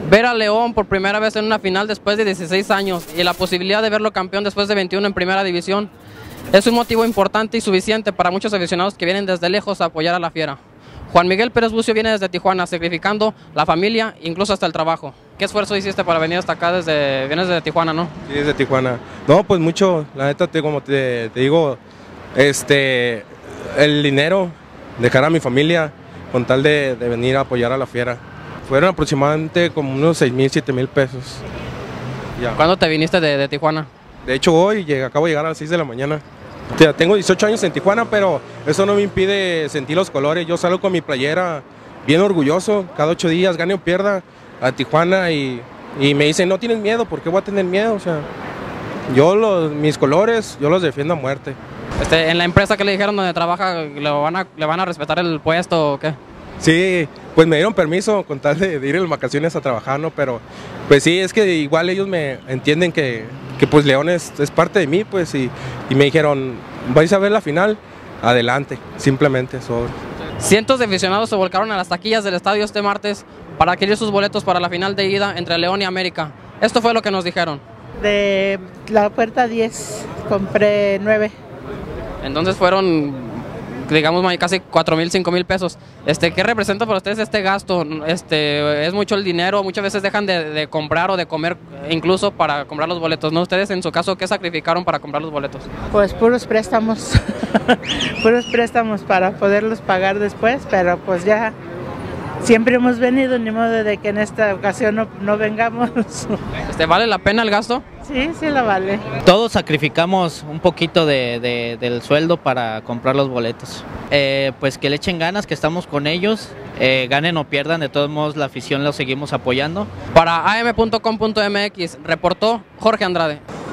Ver a León por primera vez en una final después de 16 años y la posibilidad de verlo campeón después de 21 en primera división es un motivo importante y suficiente para muchos aficionados que vienen desde lejos a apoyar a la Fiera. Juan Miguel Pérez Bucio viene desde Tijuana, sacrificando la familia, incluso hasta el trabajo. ¿Qué esfuerzo hiciste para venir hasta acá vienes desde Tijuana, no? Sí, desde Tijuana. No, pues mucho, la neta, como te digo, el dinero, dejar a mi familia con tal de venir a apoyar a la Fiera. Fueron aproximadamente como unos 6,000, 7,000 pesos. Ya. ¿Cuándo te viniste de Tijuana? De hecho hoy acabo de llegar a las 6 de la mañana. O sea, tengo 18 años en Tijuana, pero eso no me impide sentir los colores. Yo salgo con mi playera bien orgulloso, cada 8 días, gane o pierda, a Tijuana y me dicen, no tienes miedo, ¿por qué voy a tener miedo? O sea, mis colores, yo los defiendo a muerte. ¿En la empresa que le dijeron donde trabaja le van a respetar el puesto o qué? Sí, pues me dieron permiso con tal de ir en vacaciones a trabajar, ¿no? Pero pues sí, es que igual ellos me entienden que pues León es parte de mí, pues, y me dijeron, ¿vais a ver la final? Adelante, simplemente sobre. Cientos de aficionados se volcaron a las taquillas del estadio este martes para adquirir sus boletos para la final de ida entre León y América. Esto fue lo que nos dijeron. De la puerta 10 compré 9. Entonces fueron, digamos, casi 4,000, 5,000 pesos. ¿Qué representa para ustedes este gasto? Es mucho el dinero, muchas veces dejan de comprar o de comer incluso para comprar los boletos, ¿no? Ustedes en su caso, ¿qué sacrificaron para comprar los boletos? Pues puros préstamos, puros préstamos para poderlos pagar después, pero pues ya siempre hemos venido, ni modo de que en esta ocasión no vengamos. ¿Vale la pena el gasto? Sí, sí la vale. Todos sacrificamos un poquito del sueldo para comprar los boletos. Pues que le echen ganas, que estamos con ellos, ganen o pierdan, de todos modos la afición los seguimos apoyando. Para am.com.mx reportó Jorge Andrade.